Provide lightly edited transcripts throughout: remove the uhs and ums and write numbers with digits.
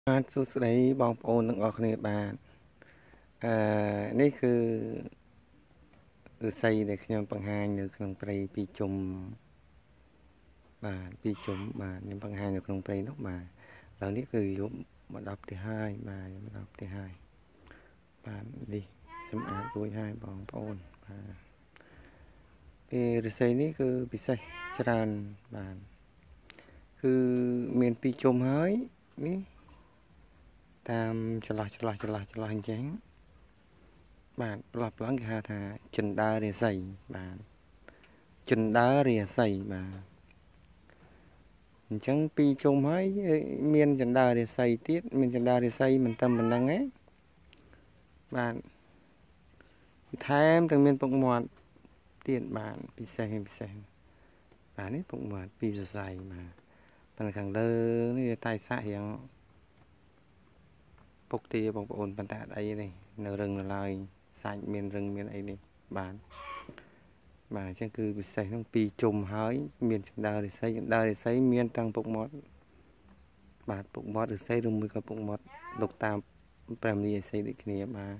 សួស្តីបងប្អូនទាំងអស់គ្នាបាទនេះគឺឫស្សីដែលខ្ញុំបង្ហាញនៅក្នុងព្រៃពីជុំបាទពីជុំបាទខ្ញុំបង្ហាញនៅក្នុងព្រៃនោះបាទឥឡូវនេះគឺយប់មកដល់ផ្ទះហើយបាទមកដល់ផ្ទះហើយបាទនេះសម្អាតរួចហើយបងប្អូនបាទពេលឫស្សីនេះគឺពិសេសច្រើនបាទគឺមានពីជុំហើយនេះតាមចន្លោះអញ្ចឹងបាទប្លង់គេហៅថាចិន្តារាសីបាទចិន្តារាសីបាទអញ្ចឹងពីជុំហើយមានចិន្តារាសីទៀតមានចិន្តារាសីមិនតែប៉ុណ្្នឹងទេបាទថែមទាំងមានពុកមាត់ទៀតបាទពិសេសបាទនេះពុកមាត់ពីសរសៃបាទប៉ុន្តែខាងលើនេះតែសាក់រៀងពុកទាបងប្អូនប៉ុន្តែអត់អីទេនៅរឹងនៅឡើយសាច់មានរឹងមានអីនេះបាទអញ្ចឹងគឺពិសេសហ្នឹងពីជុំហើយមានចិន្តារាសីមានទាំងពុកមាត់បាទពុកមាត់ឫស្សីឬមួយក៏ពុកមាត់ដុកតាម5នីឫស្សីដូចគ្នាបាទ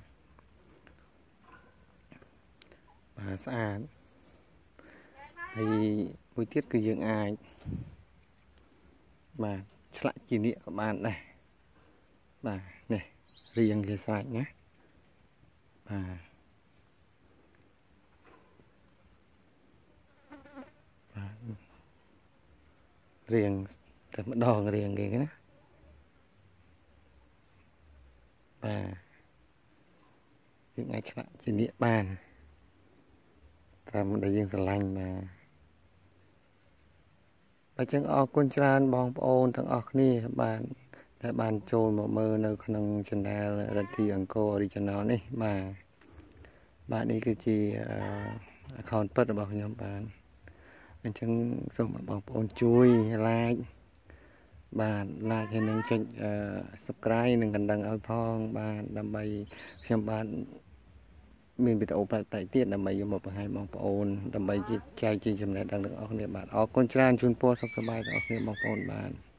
ស្អាតហើយមួយទៀតគឺយើងអាចបាទឆ្លាក់ជានាគក៏បានដែរបាទនេះរៀងគេសាច់ណាបាទរៀងតែម្ដងរៀងគេណាបាទយើងអាចឆ្លាក់ជានាគបានតាមដែលយើងស្រឡាញ់បាទអញ្ចឹងអរគុណច្រើនបងប្អូនទាំងអស់គ្នាបាទដែលបានចូលមកមើលនៅក្នុង Channel រិទ្ធីអង្គរ Original នេះបាទនេះគឺជា account ពិតរបស់ខ្ញុំបាទអញ្ចឹងសូមបងប្អូនជួយ like បាទ like ហើយនឹងចុច subscribe និងកណ្ដឹងឲ្យផងបាទដើម្បីខ្ញុំបានមានវីដេអូប្លែកៗទៀតដើម្បីយកមកបង្ហាញបងប្អូនដើម្បីចែកជាចំណេះដឹងដល់អ្នកនរគ្នាបាទអរគុណច្រើនជូនពរសុខសប្បាយដល់អ្នកនរគ្នាបងប្អូនបាទ